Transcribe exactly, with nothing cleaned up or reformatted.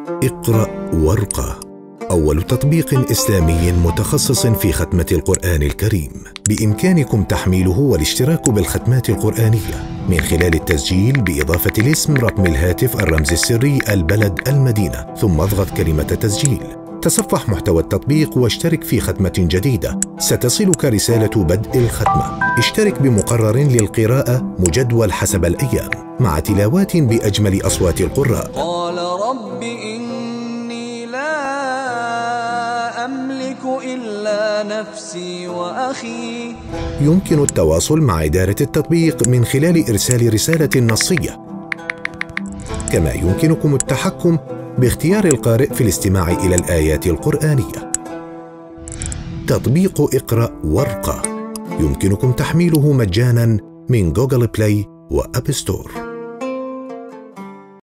اقرأ وارقى، أول تطبيق إسلامي متخصص في ختمة القرآن الكريم. بإمكانكم تحميله والاشتراك بالختمات القرآنية من خلال التسجيل بإضافة الاسم، رقم الهاتف، الرمز السري، البلد، المدينة، ثم اضغط كلمة تسجيل. تصفح محتوى التطبيق واشترك في ختمة جديدة، ستصلك رسالة بدء الختمة. اشترك بمقرر للقراءة مجدول حسب الأيام مع تلاوات بأجمل أصوات القراء. قال رب إني لا أملك إلا نفسي وأخي. يمكن التواصل مع إدارة التطبيق من خلال إرسال رسالة نصية، كما يمكنكم التحكم باختيار القارئ في الاستماع إلى الآيات القرآنية. تطبيق اقرأ وارقى يمكنكم تحميله مجاناً من جوجل بلاي وأب ستور.